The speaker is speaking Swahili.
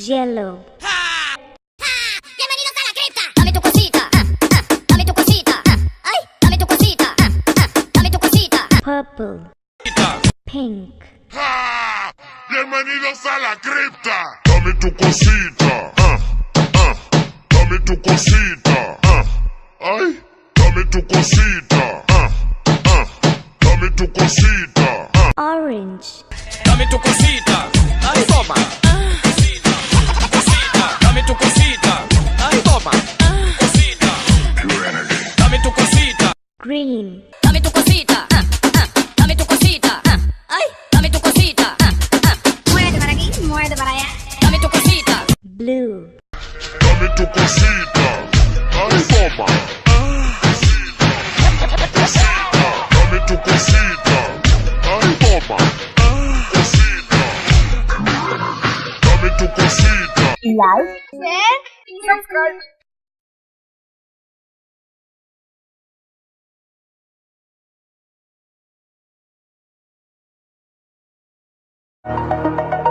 Yellow. Bienvenidos a la cripta. Dame tu cosita. Dame tu cosita. Ay, dame tu cosita. Dame tu cosita. Purple. Pink. Bienvenidos a la cripta. Dame tu cosita. Dame tu cosita. Ay, dame tu cosita. Dame tu cosita. Orange. Dame tu cosita, ay toma. Cosita, dame tu cosita, ay toma. Cosita, dame tu cosita. Green. Dame tu cosita. Dame tu cosita. Ay, dame tu cosita. Muévete para aquí, muévete para allá. Dame tu cosita. Blue. Dame tu cosita. Ay, toma. Cosita, dame tu cosita. Ay, toma. Cosita. Dame tu cosita. Like, share, subscribe.